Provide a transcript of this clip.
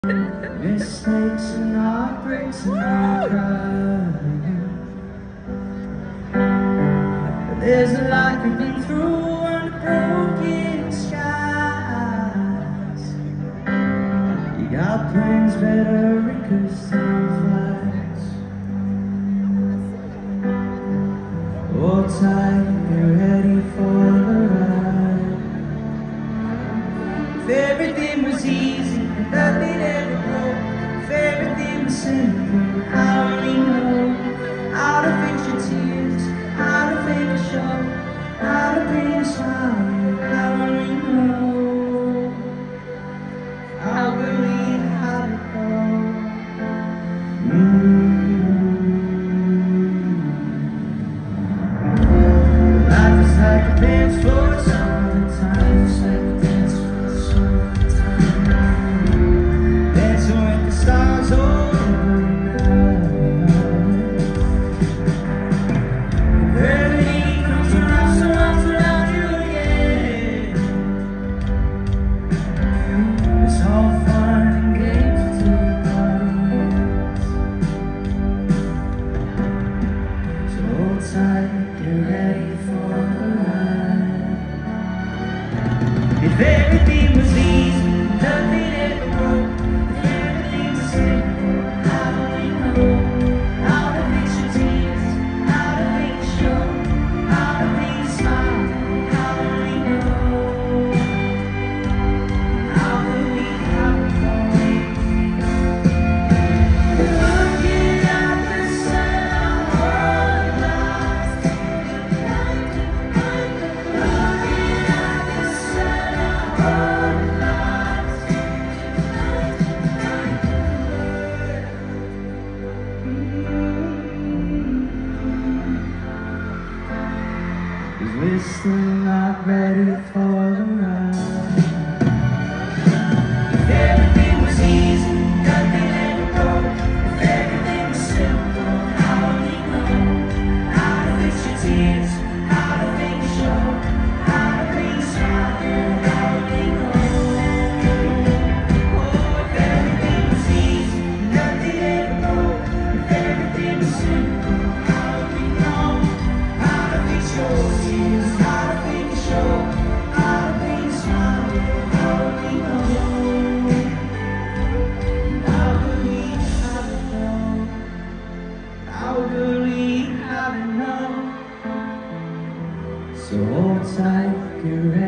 Mistakes and heartbreaks and all crying. There's a light creeping through under broken skies. You got planes better because time flies. Hold tight, get ready for the ride. If everything was easy and nothing ever broke, if everything was simple, how do we know how to fix your tears, how to fake a show, how to bring a smile, how do we know how could we have it all? Life is like a dance floor, summertime, it's like a dance floor, summertime. Dancing with the stars all over night. Gravity comes around, surrounds around you again. It's all fun and games till the party ends. So hold tight, get ready for the ride. If everything was easy, nothing ever broke. If everything was simple, how do we know how to fix your tears, how to make a show, how to make a smile, how do we know how could we have it all? Looking at the sun, our lives. Looking at the sun, our lives. Cause we're still not ready for the ride. If everything was easy, nothing ever broke. If everything was simple, how do we know how to fix your tears, how to make a show, how to bring a smile, how do we know? Oh, if everything was easy, nothing ever broke. If everything was simple, how do we know how to fix your tears, how to make a show, how to bring a smile, how do we know? How could we have it all? How could we have it now? So hold tight, get ready.